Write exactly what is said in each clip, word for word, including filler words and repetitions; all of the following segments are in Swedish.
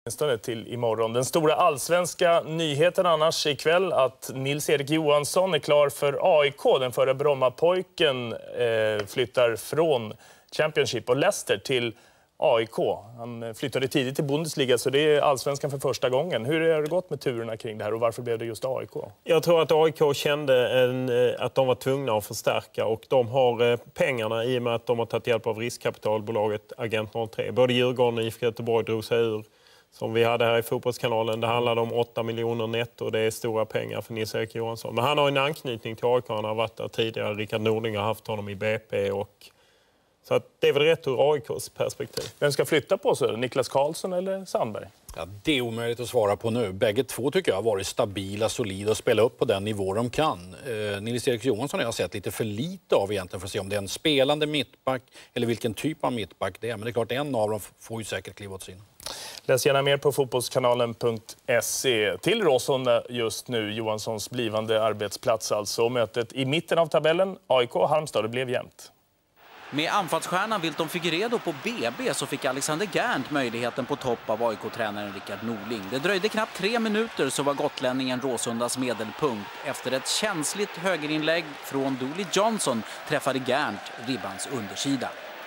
Till imorgon. Den stora allsvenska nyheten annars ikväll att Nils-Erik Johansson är klar för A I K. Den förra Brommapojken eh, flyttar från Championship och Leicester till A I K. Han flyttade tidigt till Bundesliga, så det är allsvenskan för första gången. Hur har det gått med turerna kring det här och varför blev det just A I K? Jag tror att A I K kände en, att de var tvungna att förstärka, och de har pengarna i och med att de har tagit hjälp av riskkapitalbolaget Agent noll tre. Både Djurgården och I F K Göteborg drog sig ur. Som vi hade här i fotbollskanalen, det handlade om åtta miljoner netto, och det är stora pengar för Nils-Erik Johansson. Men han har en anknytning till A I K, han har varit där tidigare. Rickard Nordling har haft honom i B P. Och... Så att det är väl rätt ur A I K:s perspektiv. Vem ska flytta på sig? Niklas Karlsson eller Sandberg? Ja, det är omöjligt att svara på nu. Bägge två tycker jag har varit stabila, solida och spela upp på den nivå de kan. Eh, Nils-Erik Johansson har jag sett lite för lite av egentligen för att se om det är en spelande mittback eller vilken typ av mittback det är. Men det är klart, en av dem får ju säkert kliva åt sin. Läs gärna mer på fotbollskanalen punkt se. Till Råsunda just nu, Johanssons blivande arbetsplats alltså. Mötet i mitten av tabellen, A I K Halmstad, det blev jämnt. Med anfallsstjärnan Wilton Figueiredo på B B så fick Alexander Gärnt möjligheten på topp av A I K-tränaren Rickard Nordling. Det dröjde knappt tre minuter så var gotlänningen Råsundas medelpunkt. Efter ett känsligt högerinlägg från Dooley Johnson träffade Gärnt ribbans undersida.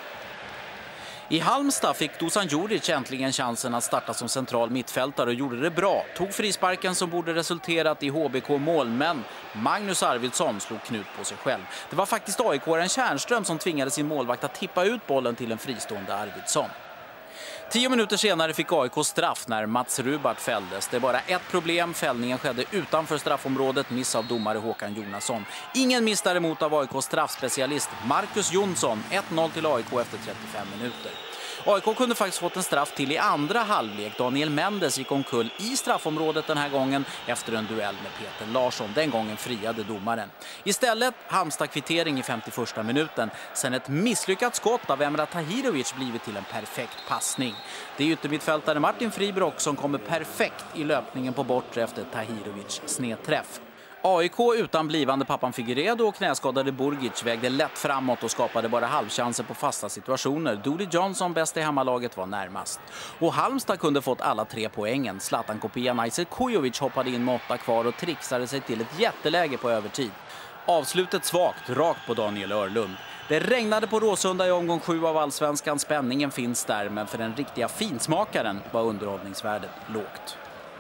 I Halmstad fick Dusan Djuric äntligen chansen att starta som central mittfältare och gjorde det bra. Tog frisparken som borde resulterat i H B K-mål, men Magnus Arvidsson slog knut på sig själv. Det var faktiskt A I K-aren Tjärnström som tvingade sin målvakt att tippa ut bollen till en fristående Arvidsson. Tio minuter senare fick A I K straff när Mats Rubart fälldes. Det är bara ett problem, fällningen skedde utanför straffområdet, miss av domare Håkan Jonasson. Ingen miss däremot av A I K:s straffspecialist Marcus Jonsson, ett noll till A I K efter trettiofem minuter. A I K kunde faktiskt fått en straff till i andra halvlek. Daniel Mendes gick omkull i straffområdet den här gången efter en duell med Peter Larsson. Den gången friade domaren. Istället Halmstad kvittering i femtioförsta minuten. Sen ett misslyckat skott av Emrah Tahirovic blivit till en perfekt passning. Det är yttermittfältare Martin Fribrock som kommer perfekt i löpningen på bortre efter Tahirovic snedträff. A I K utan blivande pappan Figueiredo och knäskadade Burgic vägde lätt framåt och skapade bara halvchanser på fasta situationer. Dooley Johnson, bäst i hemmalaget, var närmast. Och Halmstad kunde fått alla tre poängen. Zlatan-kopian Aysel Kujovic hoppade in med åtta kvar och trixade sig till ett jätteläge på övertid. Avslutet svagt, rakt på Daniel Örlund. Det regnade på Råsunda i omgång sju av allsvenskan. Spänningen finns där, men för den riktiga finsmakaren var underhållningsvärdet lågt.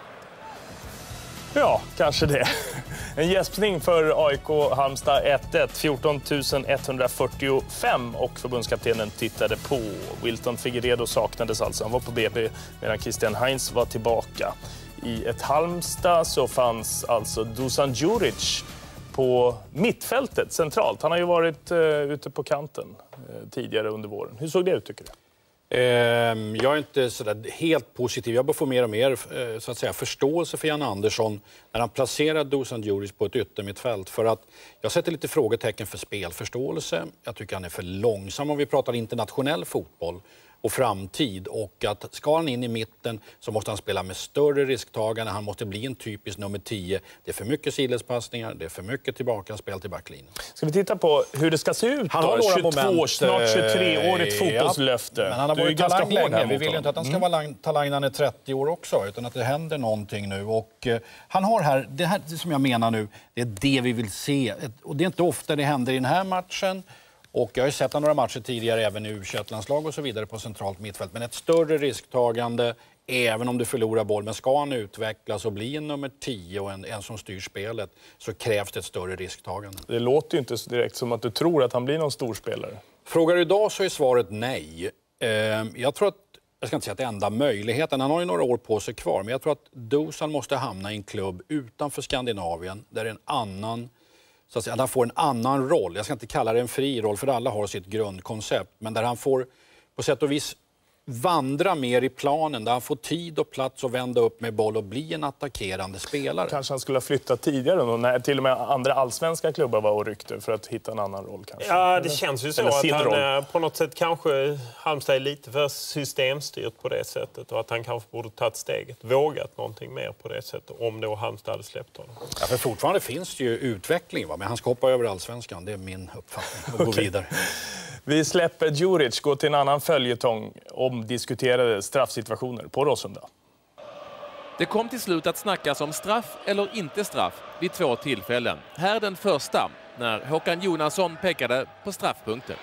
Ja, kanske det. En gäspning för A I K Halmstad ett ett, fjorton tusen etthundrafyrtiofem, och förbundskaptenen tittade på. Wilton Figueiredo saknades alltså, han var på B B medan Christian Heinz var tillbaka. I ett Halmstad så fanns alltså Dusan Djuric på mittfältet centralt. Han har ju varit uh, ute på kanten uh, tidigare under våren. Hur såg det ut tycker du? Jag är inte så där helt positiv. Jag bör få mer och mer så att säga, förståelse för Jan Andersson när han placerar Dusan Djuric på ett yttermittfält. För att jag sätter lite frågetecken för spelförståelse. Jag tycker han är för långsam om vi pratar internationell fotboll och framtid. Och att ska han in i mitten så måste han spela med större risktagande. Han måste bli en typisk nummer tio. Det är för mycket sidledspassningar, det är för mycket tillbaka spel till backlinjen. Ska vi titta på hur det ska se ut han har då? Några tjugotvå, moment, snart tjugotre-årigt fotbollslöfte. Men han har varit talang länge. Vi vill ju inte att han ska mm. vara talang när han är trettio år också, utan att det händer någonting nu. Och uh, han har här, det här som jag menar nu, det är det vi vill se. Och det är inte ofta det händer i den här matchen. Och jag har ju sett några matcher tidigare även i U tjugoett-landslag och så vidare på centralt mittfält. Men ett större risktagande även om du förlorar boll. Men ska han utvecklas och bli en nummer tio och en, en som styr spelet så krävs det ett större risktagande. Det låter ju inte så direkt som att du tror att han blir någon storspelare. Frågar du idag så är svaret nej. Eh, jag tror att, jag ska inte säga att det är enda möjligheten. Han har ju några år på sig kvar. Men jag tror att Dusan måste hamna i en klubb utanför Skandinavien där en annan... Så att han får en annan roll. Jag ska inte kalla det en fri roll för alla har sitt grundkoncept. Men där han får på sätt och vis vandra mer i planen. Där han får tid och plats att vända upp med boll och bli en attackerande spelare. Kanske han skulle ha flyttat tidigare då, när till och med andra allsvenska klubbar var och ryckte för att hitta en annan roll kanske. Ja, det känns ju så Eller att han roll. på något sätt kanske Halmstad är lite för systemstyrt på det sättet och att han kanske borde tagit steget, vågat någonting mer på det sättet om då Halmstad hade släppt honom. Ja, för fortfarande finns det ju utveckling, va? Men han ska hoppa över allsvenskan, det är min uppfattning, och gå Okay. vidare. Vi släpper Djuric, går till en annan följetong om diskuterade straffsituationer på Råsunda. Det kom till slut att snackas om straff eller inte straff vid två tillfällen. Här den första, när Håkan Jonasson pekade på straffpunkten.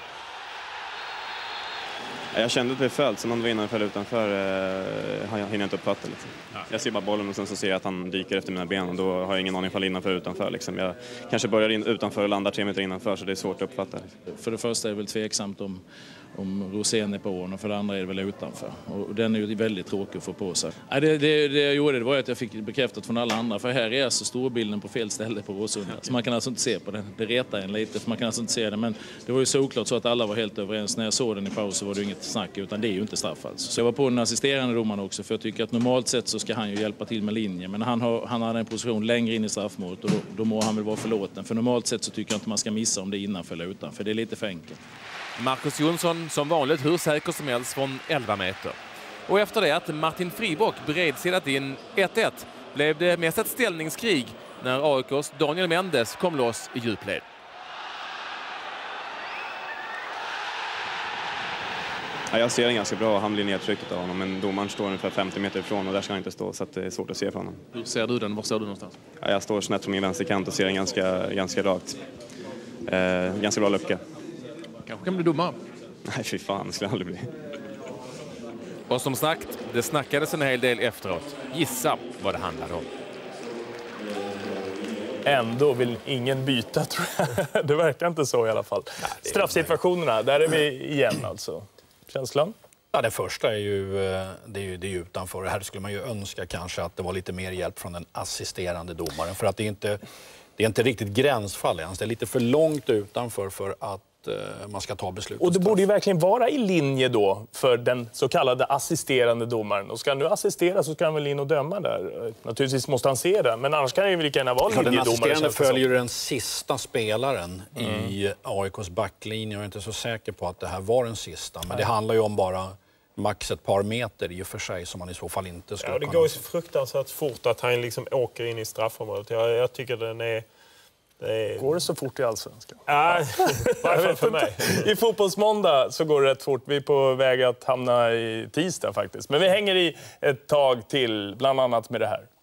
Jag kände att det föll, så någon var innanför eller utanför eh, jag hinner inte uppfatta. Liksom. Ja. Jag ser bara bollen och sen så ser jag att han dyker efter mina ben och då har jag ingen aning ifall innanför eller utanför. Liksom. Jag kanske börjar in, utanför och landar tre meter innanför, så det är svårt att uppfatta. Liksom. För det första är det väl tveksamt om, om Rosén är på och för det andra är det väl utanför. Och den är ju väldigt tråkig att få på sig. Nej, det, det, det jag gjorde det var att jag fick bekräftat från alla andra, för här är alltså storbilden på fel ställe på Råsunda. Så man kan alltså inte se på den. Det retar en lite, för man kan alltså inte se det. Men det var ju såklart så att alla var helt överens. När jag såg den i paus så var det inget snack, utan det är ju inte straff alltså. Så jag var på den assisterande domaren också, för jag tycker att normalt sett så ska han ju hjälpa till med linjen. Men han har, han hade en position längre in i straffmålet och då, då må han väl vara förlåten. För normalt sett så tycker jag inte man ska missa om det är innanför eller utanför. Det är lite för enkelt. Marcus Jonsson som vanligt hur säker som helst från elva meter. Och efter det att Martin Fribock beredsilat in ett ett blev det mest ett ställningskrig när A I K:s Daniel Mendes kom loss i djupled. Ja, jag ser den ganska bra, han blir nedtryckt av honom, men domaren står ungefär femtio meter ifrån och där ska han inte stå, så att det är svårt att se för honom. Hur ser du den? Var står du någonstans? Ja, jag står snett från min vänsterkant och ser den ganska, ganska rakt. Eh, ganska bra lucka. Kanske kan bli domare. Nej, fy fan, det skulle aldrig bli. Och som sagt, det snackades en hel del efteråt. Gissa vad det handlade om. Ändå vill ingen byta, tror jag. Det verkar inte så i alla fall. Nej, straffsituationerna, där är vi igen alltså. Känslan? Ja, det första är ju, det är ju, det är ju utanför. Här skulle man ju önska kanske att det var lite mer hjälp från den assisterande domaren. För att det är inte, det är inte riktigt gränsfall ens. Det är lite för långt utanför för att man ska ta beslut. Och det borde ju verkligen vara i linje då för den så kallade assisterande domaren. Och ska han nu assistera så ska han väl in och döma där. Naturligtvis måste han se det, men annars kan det ju lika gärna vara linjedomare. Den assisterande följer den sista spelaren mm. i A I K:s backlinje. Jag är inte så säker på att det här var den sista, men det handlar ju om bara max ett par meter i och för sig som man i så fall inte skulle ja, det kunna... går ju så fruktansvärt fort att han liksom åker in i straffområdet. Jag, jag tycker den är... Det är... Går det så fort i Allsvenskan? Ja, varför för mig? I fotbollsmåndag så går det rätt fort. Vi är på väg att hamna i tisdag faktiskt. Men vi hänger i ett tag till, bland annat med det här.